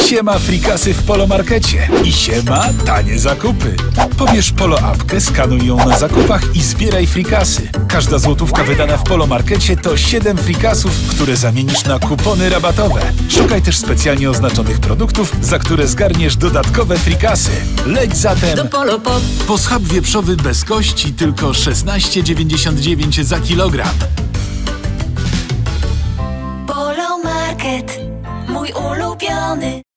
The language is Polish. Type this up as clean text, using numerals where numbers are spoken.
Siema frikasy w Polomarkecie i siema tanie zakupy. Pobierz Polo apkę, skanuj ją na zakupach i zbieraj frikasy. Każda złotówka wydana w Polomarkecie to 7 frikasów, które zamienisz na kupony rabatowe. Szukaj też specjalnie oznaczonych produktów, za które zgarniesz dodatkowe frikasy. Leć zatem do Polo Pop. po schab wieprzowy bez kości tylko 16,99 za kilogram. Polomarket, mój ulubiony.